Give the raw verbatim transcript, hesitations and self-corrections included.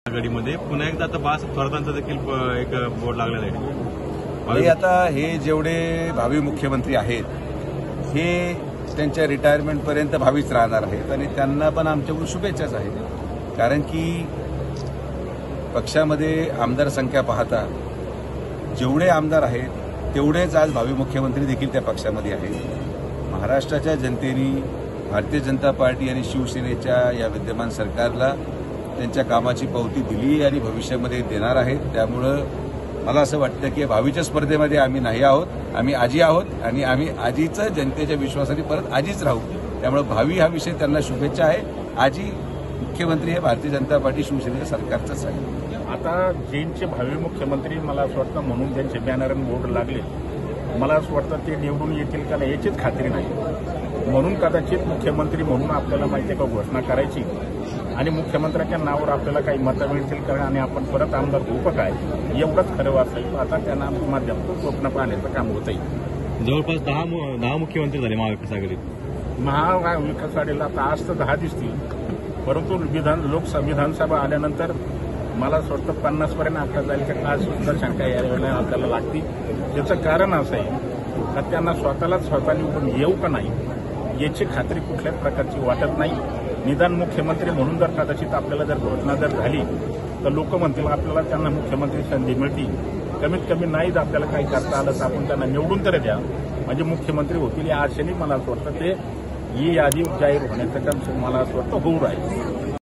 आघाडीमध्ये पुन्हा एकदा आता बाळासाहेब थोरातांचा देखील एक बोर्ड लागलेला आहे। हे आता हे जेवढे भावी मुख्यमंत्री आहेत हे त्यांच्या रिटायरमेंटपर्यंत भावीच राहणार आहेत आणि त्यांना पण आमच्याकडून शुभेच्छाच आहेत। कारण की पक्षामध्ये आमदार संख्या पाहता जेवढे आमदार आहेत तेवढेच आज भावी मुख्यमंत्री देखील त्या पक्षामध्ये आहेत। महाराष्ट्राच्या जनतेने भारतीय जनता पार्टी आणि शिवसेनेच्या या विद्यमान सरकारला त्यांच्या कामाची पावती दिली आणि भविष्यामध्ये देणार आहेत। त्यामुळं मला असं वाटतं की भावीच्या स्पर्धेमध्ये आम्ही नाही आहोत, आम्ही आजी आहोत आणि आम्ही आजीचं जनतेच्या विश्वासाने परत आजीच राहू। त्यामुळे भावी हा विषय त्यांना शुभेच्छा आहे। आजी मुख्यमंत्री हे भारतीय जनता पार्टी शिवसेनेच्या सरकारचंच आहे। आता जैनचे भावी मुख्यमंत्री मला असं वाटतं म्हणून त्यांचे बॅनर आणि बोर्ड लागले, मला असं वाटतं ते निवडून येतील का नाही याचीच खात्री नाही। म्हणून कदाचित मुख्यमंत्री म्हणून आपल्याला माहिती आहे का घोषणा करायची आणि मुख्यमंत्र्यांच्या नावावर आपल्याला काही मतं मिळतील कारण आणि आपण परत आमदार होऊ काय एवढंच खरं वाचलं। आता त्यांना माध्यमातून स्वप्न पाहण्याचं काम होत आहे। जवळपास दहा दहा मुख्यमंत्री झाले महाविकास आघाडीत। महाविकास आघाडीला आता आज तर दहा दिसतील, परंतु विधान लोकसभा विधानसभा आल्यानंतर मला असं वाटतं पन्नास पर्यंत आपल्या जाईल का काय सुद्धा शंका यावेळेला आपल्याला लागती। त्याचं कारण असं आहे का त्यांना स्वतःलाच स्वतः निवडून येऊ का नाही याची खात्री कुठल्याच प्रकारची वाटत नाही। निदान मुख्यमंत्री म्हणून जर कदाचित आपल्याला जर घोषणा जर झाली तर लोक म्हणतील आपल्याला त्यांना मुख्यमंत्री संधी मिळतील, कमीत कमी नाहीच आपल्याला काही करता आलं तर आपण त्यांना निवडून तरी द्या म्हणजे मुख्यमंत्री होतील या आशेने मला असं वाटतं ते ही यादी जाहीर होण्याचं काम मला असं वाटतं होऊ राहील।